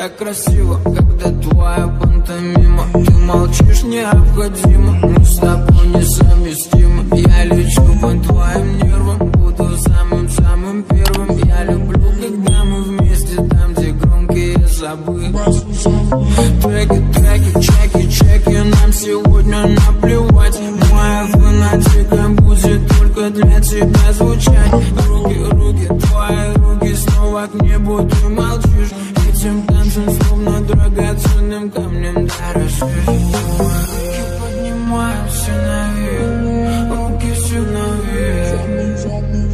так красиво, когда твоя пантомима. Ты молчишь необходимо, мы с тобой несовместимы. Я лечу по твоим нервам, буду самым-самым первым. Я люблю, когда мы вместе, там, где громкие забы. Треки, чеки, нам сегодня наплевать. Моя фанатика будет только для тебя звучать. Руки, твои руки, снова к небу ты молчишь. Этим танцем словно драгоценным камнем дорожишь. Руки поднимаемся наверх, руки все наверх.